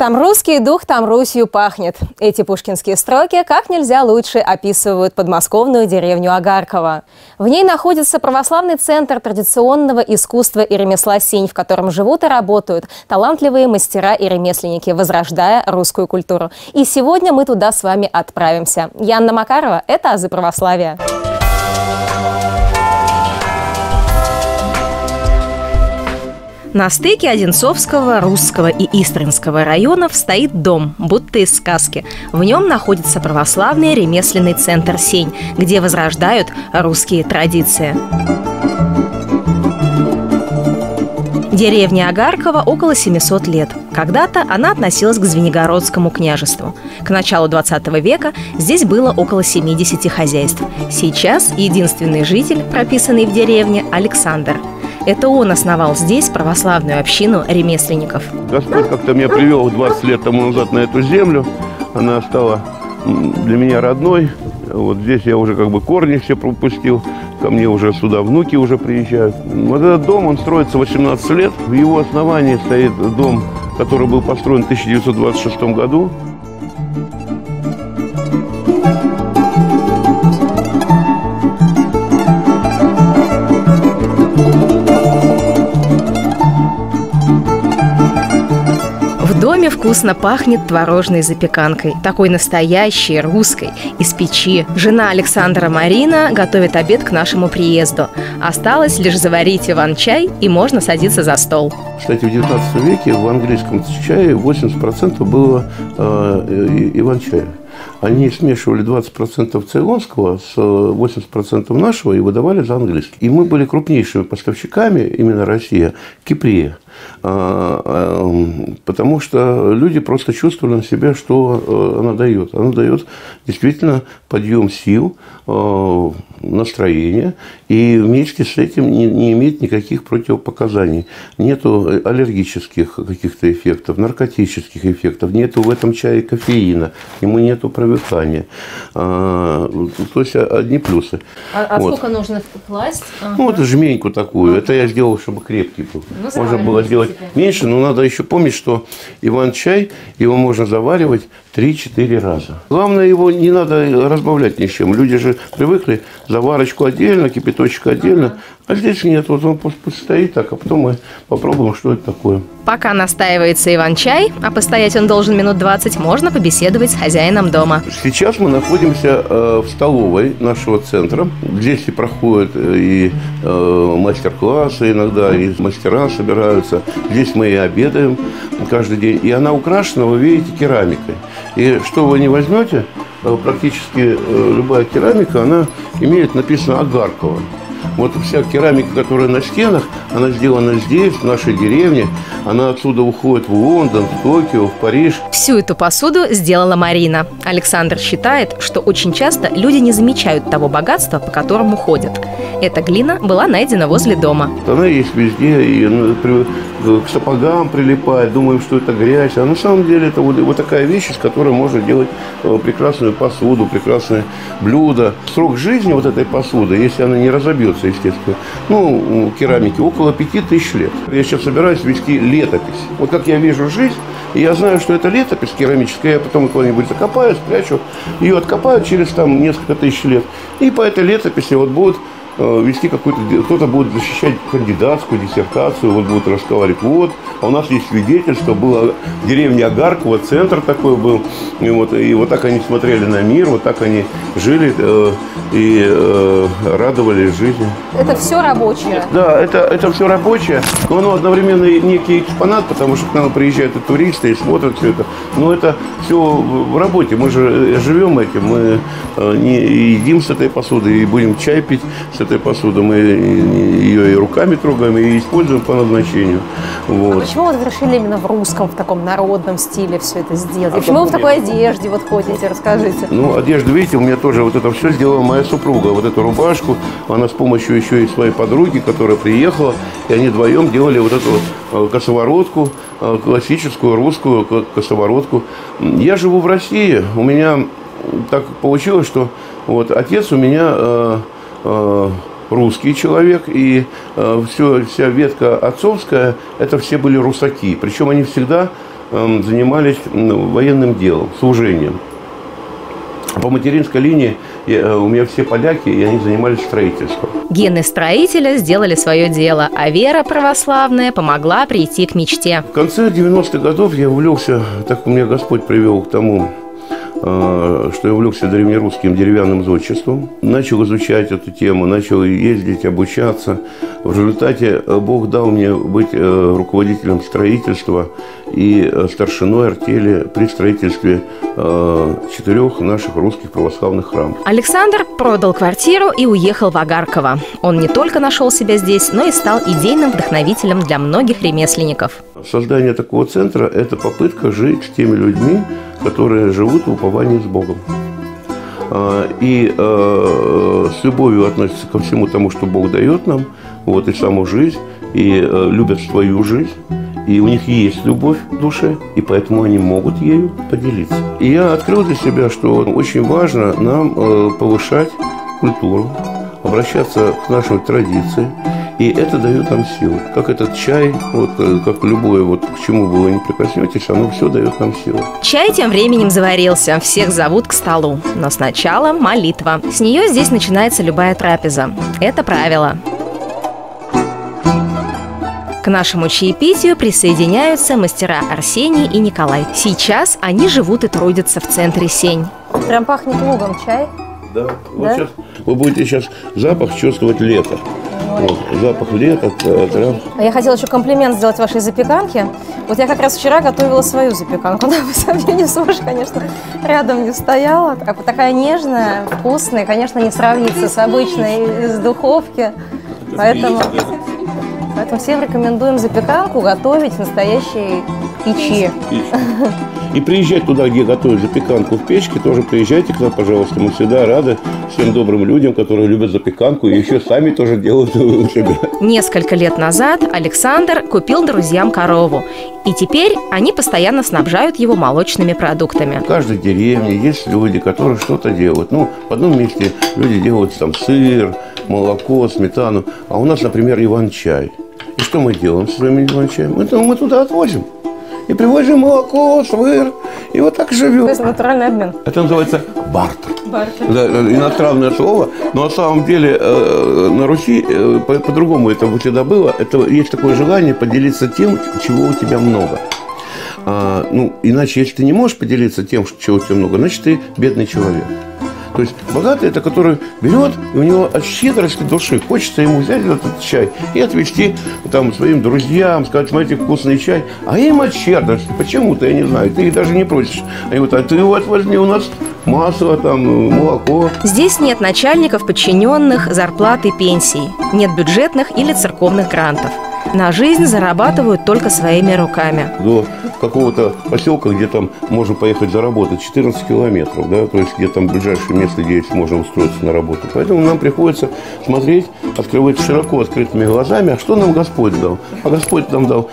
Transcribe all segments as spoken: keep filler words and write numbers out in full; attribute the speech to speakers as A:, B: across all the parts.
A: там русский дух, там Русью пахнет. Эти пушкинские строки как нельзя лучше описывают подмосковную деревню Агарково. В ней находится православный центр традиционного искусства и ремесла Сень, в котором живут и работают талантливые мастера и ремесленники, возрождая русскую культуру. И сегодня мы туда с вами отправимся. Я Анна Макарова, это «Азы православия». На стыке Одинцовского, Русского и Истринского районов стоит дом, будто из сказки. В нем находится православный ремесленный центр Сень, где возрождают русские традиции. Деревне Агарково около семисот лет. Когда-то она относилась к Звенигородскому княжеству. К началу двадцатого века здесь было около семидесяти хозяйств. Сейчас единственный житель, прописанный в деревне, Александр. Это он основал здесь православную общину ремесленников.
B: Господь как-то меня привел двадцать лет тому назад на эту землю. Она стала для меня родной. Вот здесь я уже как бы корни все пропустил. Ко мне уже сюда внуки уже приезжают. Вот этот дом, он строится восемнадцать лет. В его основании стоит дом, который был построен в тысяча девятьсот двадцать шестом году.
A: В доме вкусно пахнет творожной запеканкой, такой настоящей, русской, из печи. Жена Александра Марина готовит обед к нашему приезду. Осталось лишь заварить иван-чай, и можно садиться за стол.
B: Кстати, в девятнадцатом веке в английском чае восемьдесят процентов было э, иван-чая. Они смешивали двадцать процентов цейлонского с восемьдесят процентов нашего и выдавали за английский. И мы были крупнейшими поставщиками, именно Россия, Киприя. Потому что люди просто чувствовали на себе, что она дает. Она дает действительно подъем сил, настроения. И вместе с этим не, не имеет никаких противопоказаний. Нету аллергических каких-то эффектов, наркотических эффектов. Нету в этом чае кофеина. Ему нету провыкания. То есть одни плюсы.
A: А, а вот. Сколько нужно класть? Ага.
B: Ну, это жменьку такую. Это я сделал, чтобы крепкий был. Ну, можно было сделать меньше, но надо еще помнить, что иван-чай, его можно заваривать три-четыре раза. Главное, его не надо разбавлять ни с чем. Люди же привыкли заварочку отдельно, кипяточек отдельно. Ага. А здесь нет. Вот он пусть стоит так, а потом мы попробуем, что это такое.
A: Пока настаивается иван-чай, а постоять он должен минут двадцать, можно побеседовать с хозяином дома.
B: Сейчас мы находимся э, в столовой нашего центра. Здесь и проходят и э, мастер-классы иногда, и мастера собираются. Здесь мы и обедаем каждый день. И она украшена, вы видите, керамикой. И что вы не возьмете, практически любая керамика, она имеет написано Агарково. Вот вся керамика, которая на стенах, она сделана здесь, в нашей деревне. Она отсюда уходит в Лондон, в Токио, в Париж.
A: Всю эту посуду сделала Марина. Александр считает, что очень часто люди не замечают того богатства, по которому ходят. Эта глина была найдена возле дома.
B: Она есть везде, и к сапогам прилипает, думаем, что это грязь. А на самом деле это вот, вот такая вещь, из которой можно делать прекрасную посуду, прекрасные блюда. Срок жизни вот этой посуды, если она не разобьется, естественно, ну, керамики, около пяти тысяч лет. Я сейчас собираюсь вести летопись. Вот как я вижу жизнь, и я знаю, что это летопись керамическая, я потом куда-нибудь закопаю, спрячу, ее откопаю через там несколько тысяч лет. И по этой летописи вот будут вести какой-то, кто-то будет защищать кандидатскую диссертацию, вот будут разговаривать, вот, а у нас есть свидетельство, было в деревне Агарково, центр такой был, и вот, и вот так они смотрели на мир, вот так они жили э, и э, радовались жизни.
A: Это все рабочее?
B: Да, это, это все рабочее, но оно одновременно некий экспонат, потому что к нам приезжают и туристы, и смотрят все это, но это все в работе, мы же живем этим, мы не едим с этой посуды и будем чай пить с этой посуды, мы ее и руками трогаем, и используем по назначению. Вот.
A: А почему вот вы решили именно в русском, в таком народном стиле все это сделать?
B: А
A: почему вы в такой одежде вот ходите? Расскажите.
B: Ну, одежда, видите, у меня тоже вот это все сделала моя супруга. Вот эту рубашку, она с помощью еще и своей подруги, которая приехала, и они вдвоем делали вот эту вот косоворотку, классическую русскую косоворотку. Я живу в России, у меня так получилось, что вот отец у меня русский человек, и э, все, вся ветка отцовская, это все были русаки. Причем они всегда занимались военным делом, служением. По материнской линии у меня все поляки, и они занимались строительством.
A: Гены строителя сделали свое дело, а вера православная помогла прийти к мечте.
B: В конце девяностых годов я увлекся, так как меня Господь привел к тому, что я увлекся древнерусским деревянным зодчеством. Начал изучать эту тему, начал ездить, обучаться. В результате Бог дал мне быть руководителем строительства и старшиной артели при строительстве четырех наших русских православных храмов.
A: Александр продал квартиру и уехал в Агарково. Он не только нашел себя здесь, но и стал идейным вдохновителем для многих ремесленников.
B: Создание такого центра – это попытка жить с теми людьми, которые живут в уповании с Богом. И э, с любовью относятся ко всему тому, что Бог дает нам, вот, и саму жизнь, и э, любят свою жизнь. И у них есть любовь в душе, и поэтому они могут ею поделиться. И я открыл для себя, что очень важно нам э, повышать культуру, обращаться к нашей традиции. И это дает нам силу. Как этот чай, вот, как любое, вот, к чему вы не прикоснетесь, оно все дает нам силу.
A: Чай тем временем заварился. Всех зовут к столу. Но сначала молитва. С нее здесь начинается любая трапеза. Это правило. К нашему чаепитию присоединяются мастера Арсений и Николай. Сейчас они живут и трудятся в центре Сень. Прям пахнет лугом чай.
B: Да. Вот да? Сейчас вы будете сейчас запах чувствовать лето. Вот, запах лета, трав.
A: А я хотела еще комплимент сделать вашей запеканке. Вот я как раз вчера готовила свою запеканку. Да, по сравнению с вашей, конечно, рядом не стояла. Такая нежная, вкусная, конечно, не сравнится с обычной из духовки. Поэтому, поэтому всем рекомендуем запеканку готовить в настоящей печи.
B: И приезжать туда, где готовят запеканку в печке, тоже приезжайте к нам, пожалуйста. Мы всегда рады всем добрым людям, которые любят запеканку и еще сами тоже делают у себя.
A: Несколько лет назад Александр купил друзьям корову. И теперь они постоянно снабжают его молочными продуктами.
B: В каждой деревне есть люди, которые что-то делают. Ну, в одном месте люди делают там сыр, молоко, сметану. А у нас, например, иван-чай. И что мы делаем со своим иван-чаем? Мы, мы туда отвозим. И привозим молоко, сыр, и вот так живем.
A: То есть натуральный обмен.
B: Это называется бартер.
A: Бартер.
B: Да, иностранное слово, но на самом деле э, на Руси э, по- по-другому это всегда было. Это есть такое желание поделиться тем, чего у тебя много. А, ну, иначе, если ты не можешь поделиться тем, чего у тебя много, значит, ты бедный человек. То есть богатый – это который берет, и у него от щедрости души хочется ему взять этот чай и отвезти там, своим друзьям, сказать, смотрите, вкусный чай. А им от щедрости, почему-то, я не знаю, ты их даже не просишь. Они говорят, а ты вот возьми, у нас масло, там, молоко.
A: Здесь нет начальников, подчиненных, зарплат и пенсий. Нет бюджетных или церковных грантов. На жизнь зарабатывают только своими руками.
B: До какого-то поселка, где там можно поехать заработать, четырнадцать километров, да, то есть где там ближайшее место, где можно устроиться на работу. Поэтому нам приходится смотреть, открывать широко открытыми глазами, а что нам Господь дал? А Господь нам дал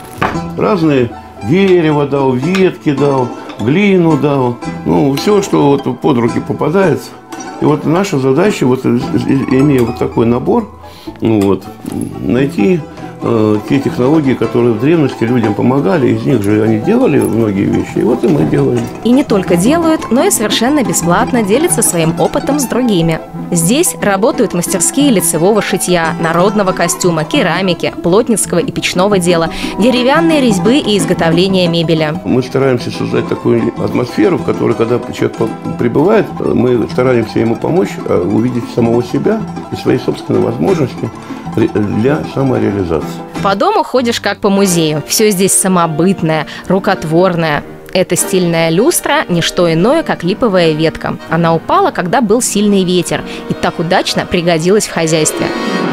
B: разные дерево дал, ветки дал, глину дал, ну, все, что вот под руки попадается. И вот наша задача, вот, имея вот такой набор, ну, вот, найти э, те технологии, которые в древности людям помогали, из них же они делали многие вещи, и вот и мы делаем.
A: И не только делают, но и совершенно бесплатно делятся своим опытом с другими. Здесь работают мастерские лицевого шитья, народного костюма, керамики, плотницкого и печного дела, деревянные резьбы и изготовления мебели.
B: Мы стараемся создать такую атмосферу, в которой, когда человек прибывает, мы стараемся ему помочь увидеть самого себя и свои собственные возможности для самореализации.
A: По дому ходишь как по музею. Все здесь самобытное, рукотворное. Эта стильная люстра – не что иное, как липовая ветка. Она упала, когда был сильный ветер, и так удачно пригодилась в хозяйстве.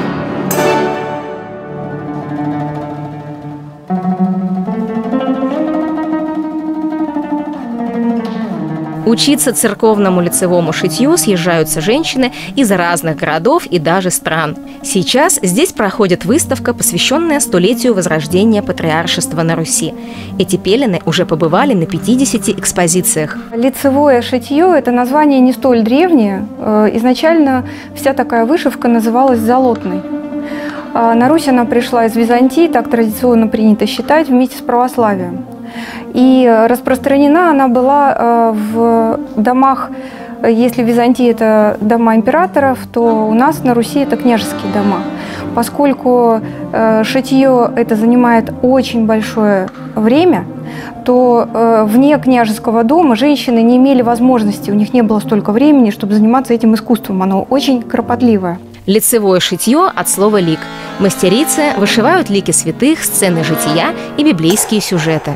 A: Учиться церковному лицевому шитью съезжаются женщины из разных городов и даже стран. Сейчас здесь проходит выставка, посвященная столетию возрождения патриаршества на Руси. Эти пелены уже побывали на пятидесяти экспозициях.
C: Лицевое шитье – это название не столь древнее. Изначально вся такая вышивка называлась золотной. На Русь она пришла из Византии, так традиционно принято считать, вместе с православием. И распространена она была в домах, если в Византии это дома императоров, то у нас на Руси это княжеские дома. Поскольку шитье это занимает очень большое время, то вне княжеского дома женщины не имели возможности, у них не было столько времени, чтобы заниматься этим искусством. Оно очень кропотливое.
A: Лицевое шитье от слова «лик». Мастерицы вышивают лики святых, сцены жития и библейские сюжеты.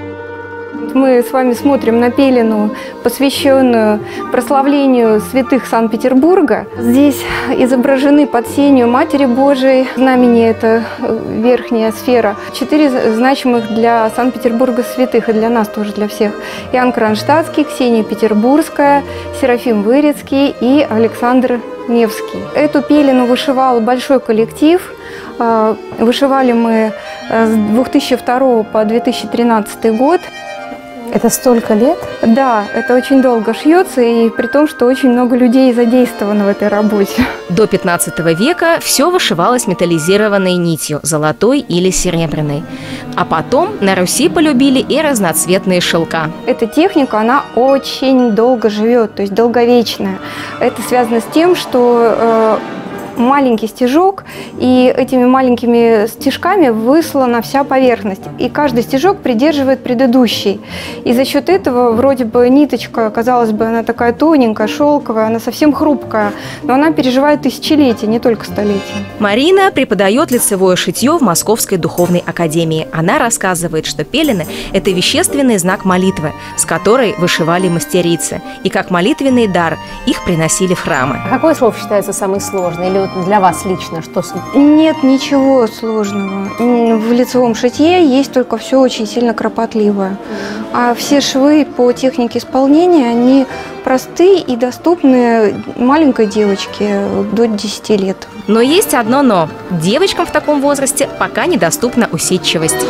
C: Мы с вами смотрим на пелену, посвященную прославлению святых Санкт-Петербурга. Здесь изображены под сенью Матери Божией, знамени – это верхняя сфера. Четыре значимых для Санкт-Петербурга святых, и для нас тоже, для всех. Иоанн Кронштадтский, Ксения Петербургская, Серафим Вырицкий и Александр Невский. Эту пелену вышивал большой коллектив. Вышивали мы с две тысячи второго по две тысячи тринадцатый год.
A: Это столько лет?
C: Да, это очень долго шьется, и при том, что очень много людей задействовано в этой работе.
A: До пятнадцатого века все вышивалось металлизированной нитью, золотой или серебряной. А потом на Руси полюбили и разноцветные шелка.
C: Эта техника, она очень долго живет, то есть долговечная. Это связано с тем, что э, маленький стежок, и этими маленькими стежками выслана вся поверхность. И каждый стежок придерживает предыдущий. И за счет этого вроде бы ниточка, казалось бы, она такая тоненькая, шелковая, она совсем хрупкая, но она переживает тысячелетия, не только столетия.
A: Марина преподает лицевое шитье в Московской духовной академии. Она рассказывает, что пелены – это вещественный знак молитвы, с которой вышивали мастерицы. И как молитвенный дар их приносили в храмы.
D: А какой шов считается самый сложный? Или вот для вас лично что?
C: Нет ничего сложного. В лицевом шитье есть только все очень сильно кропотливое. А все швы по технике исполнения, они простые и доступны маленькой девочке до десяти лет.
A: Но есть одно «но». Девочкам в таком возрасте пока недоступна усидчивость.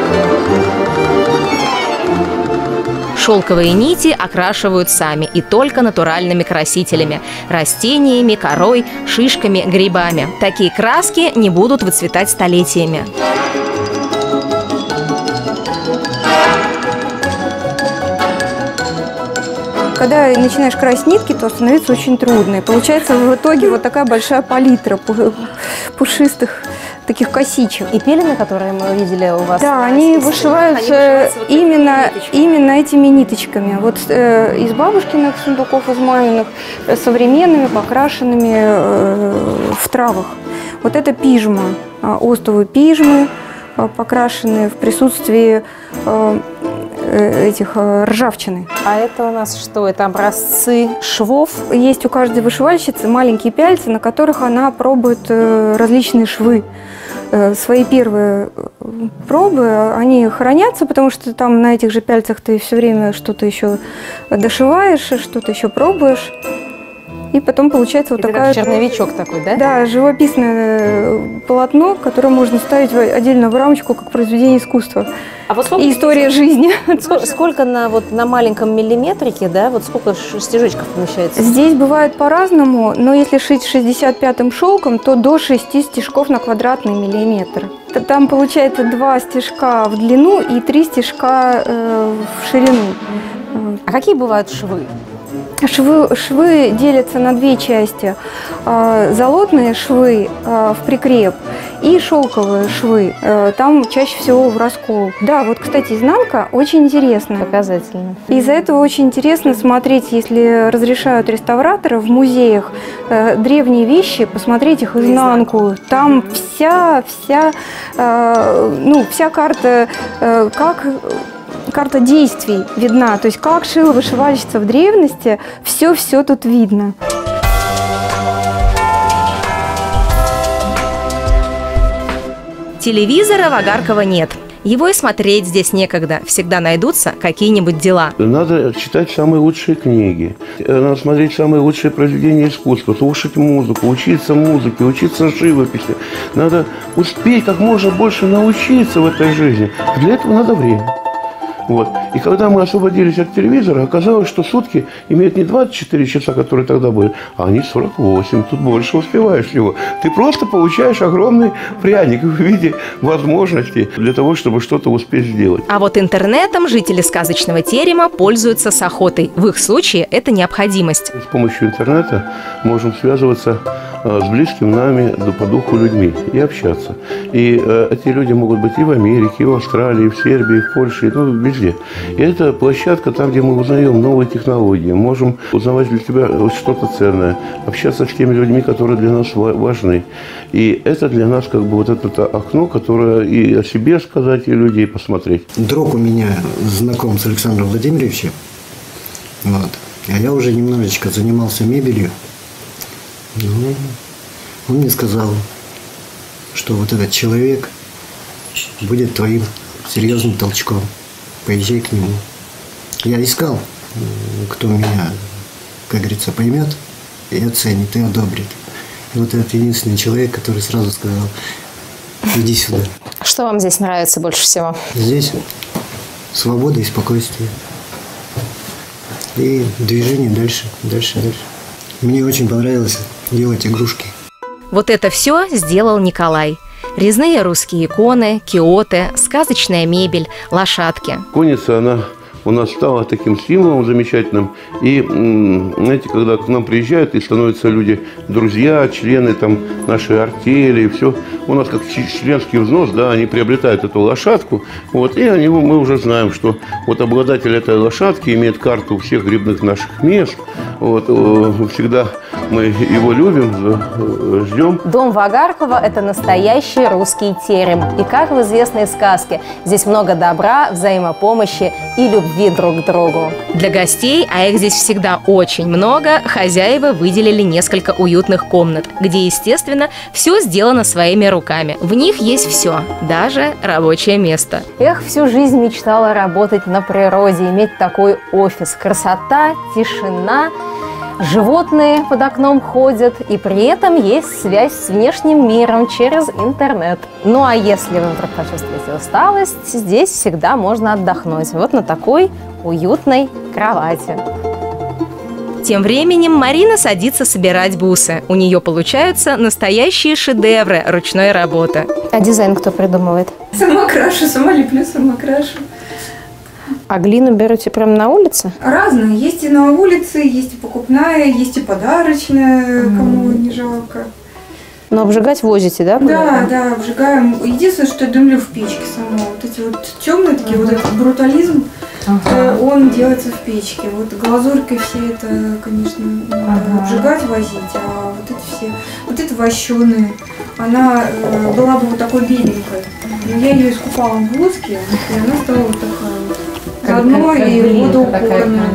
A: Шелковые нити окрашивают сами и только натуральными красителями – растениями, корой, шишками, грибами. Такие краски не будут выцветать столетиями.
C: Когда начинаешь красить нитки, то становится очень трудно. И получается в итоге вот такая большая палитра пушистых таких косичек.
D: И пелены, которые мы видели у вас?
C: Да, они вышиваются, они вышиваются вот именно, именно этими ниточками. Вот э, из бабушкиных сундуков, из маминых, э, современными, покрашенными э, в травах. Вот это пижма, э, остовы пижмы, э, покрашенные в присутствии э, этих э, ржавчины.
D: А это у нас что? Это образцы швов?
C: Есть у каждой вышивальщицы маленькие пяльцы, на которых она пробует э, различные швы. Э, свои первые пробы, они хранятся, потому что там на этих же пяльцах ты все время что-то еще дошиваешь, что-то еще пробуешь. И потом получается вот
D: это
C: такая...
D: как черновичок такой, да?
C: Да, живописное полотно, которое можно ставить отдельно в рамочку, как произведение искусства.
D: А вот сколько...
C: И история жизни.
D: Сколько, сколько на, вот, на маленьком миллиметрике, да, вот сколько стежочков помещается?
C: Здесь бывает по-разному, но если шить шестьдесят пятым шелком, то до шести стежков на квадратный миллиметр. Там получается два стежка в длину и три стежка э, в ширину.
D: А какие бывают швы?
C: Швы, швы делятся на две части. Золотные швы в прикреп и шелковые швы. Там чаще всего в раскол. Да, вот, кстати, изнанка очень интересная.
D: Показательно.
C: Из-за этого очень интересно смотреть, если разрешают реставраторы в музеях древние вещи, посмотреть их изнанку. Там вся, вся, ну, вся карта, как... Карта действий видна, то есть как шила вышивальщица в древности, все-все тут видно.
A: Телевизора в Агарково нет. Его и смотреть здесь некогда. Всегда найдутся какие-нибудь дела.
B: Надо читать самые лучшие книги. Надо смотреть самые лучшие произведения искусства, слушать музыку, учиться музыке, учиться живописи. Надо успеть как можно больше научиться в этой жизни. Для этого надо время. Вот. И когда мы освободились от телевизора, оказалось, что сутки имеют не двадцать четыре часа, которые тогда были, а они сорок восемь. Тут больше успеваешь всего. Ты просто получаешь огромный пряник в виде возможностей для того, чтобы что-то успеть сделать.
A: А вот интернетом жители сказочного терема пользуются с охотой. В их случае это необходимость.
B: С помощью интернета можем связываться с близким нами по духу людьми и общаться. И э, эти люди могут быть и в Америке, и в Австралии, и в Сербии, и в Польше, ну, везде. И это площадка там, где мы узнаем новые технологии, можем узнавать для себя что-то ценное, общаться с теми людьми, которые для нас важны. И это для нас как бы вот это окно, которое и о себе сказать, и людей посмотреть.
E: Друг у меня знаком с Александром Владимировичем, вот. А я уже немножечко занимался мебелью. Ну, он мне сказал, что вот этот человек будет твоим серьезным толчком. Поезжай к нему. Я искал, кто меня, как говорится, поймет и оценит, и одобрит. И вот этот единственный человек, который сразу сказал: иди сюда.
A: Что вам здесь нравится больше всего?
E: Здесь свобода и спокойствие. И движение дальше, дальше, дальше. Мне очень понравилось делать игрушки.
A: Вот это все сделал Николай. Резные русские иконы, киоты, сказочная мебель, лошадки.
B: Конница, она у нас стала таким символом замечательным. И, знаете, когда к нам приезжают и становятся люди, друзья, члены там, нашей артели, и все, у нас как членский взнос, да, они приобретают эту лошадку, вот, и они, мы уже знаем, что вот обладатель этой лошадки имеет карту всех грибных наших мест. Вот, всегда мы его любим, ждем.
A: Дом в Агарково – это настоящий русский терем. И как в известной сказке, здесь много добра, взаимопомощи и любви друг к другу. Для гостей, а их здесь всегда очень много, хозяева выделили несколько уютных комнат, где, естественно, все сделано своими руками. В них есть все, даже рабочее место. Эх, всю жизнь мечтала работать на природе, иметь такой офис. Красота, тишина. Животные под окном ходят, и при этом есть связь с внешним миром через интернет. Ну а если вы вдруг почувствуете усталость, здесь всегда можно отдохнуть. Вот на такой уютной кровати. Тем временем Марина садится собирать бусы. У нее получаются настоящие шедевры ручной работы. А дизайн кто придумывает?
C: Сама крашу, сама леплю, сама крашу.
A: А глину берете прямо на улице?
C: Разные. Есть и на улице, есть и покупная, есть и подарочная, mm. кому не жалко.
A: Но обжигать возите, да?
C: Да, да, обжигаем. Единственное, что я дымлю в печке сама. Вот эти вот темные такие, uh-huh. вот этот брутализм, uh-huh. он делается в печке. Вот глазуркой все это, конечно, uh-huh. обжигать, возить, а вот эти все, вот это вощеные, она э, была бы вот такой беленькой. Но я ее искупала в воске, и она стала вот такая вот. Заодно и водоупорная.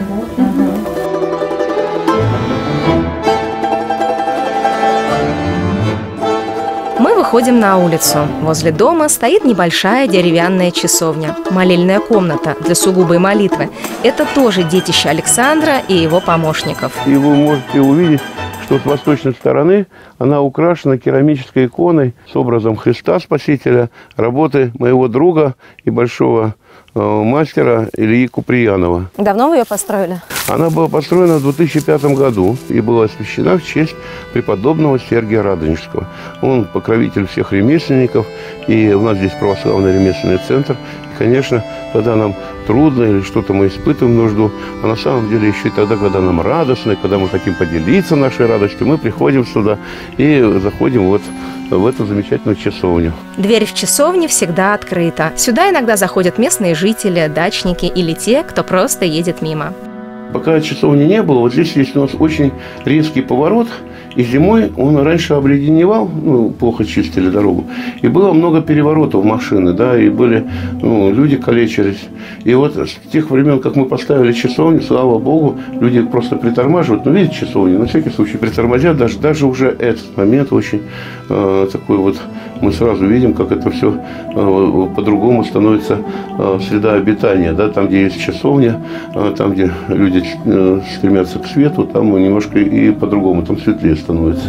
A: Мы выходим на улицу. Возле дома стоит небольшая деревянная часовня. Молельная комната для сугубой молитвы. Это тоже детище Александра и его помощников.
B: И вы можете увидеть, что с восточной стороны она украшена керамической иконой с образом Христа Спасителя, работы моего друга и большого мастера Ильи Куприянова.
A: Давно вы ее построили?
B: Она была построена в две тысячи пятом году и была освящена в честь преподобного Сергия Радонежского. Он покровитель всех ремесленников, и у нас здесь православный ремесленный центр. И, конечно, когда нам трудно или что-то мы испытываем нужду, а на самом деле еще и тогда, когда нам радостно, и когда мы хотим поделиться нашей радостью, мы приходим сюда и заходим вот в эту замечательную часовню.
A: Дверь в часовне всегда открыта. Сюда иногда заходят местные жители, дачники или те, кто просто едет мимо.
B: Пока часовни не было, вот здесь есть у нас очень резкий поворот, и зимой он раньше обледеневал, ну, плохо чистили дорогу, и было много переворотов машины, да, и были, ну, люди калечились. И вот с тех времен, как мы поставили часовню, слава богу, люди просто притормаживают, ну, видят часовню, на всякий случай притормозят, даже, даже уже этот момент очень э, такой вот, мы сразу видим, как это все э, по-другому становится э, среда обитания, да, там, где есть часовня, э, там, где люди э, стремятся к свету, там немножко и по-другому, там светлее становится.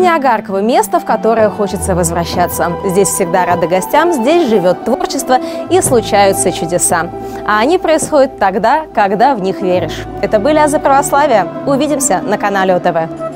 A: Деревня Огарково – место, в которое хочется возвращаться. Здесь всегда рады гостям, здесь живет творчество и случаются чудеса. А они происходят тогда, когда в них веришь. Это были «Азы православия». Увидимся на канале ОТВ.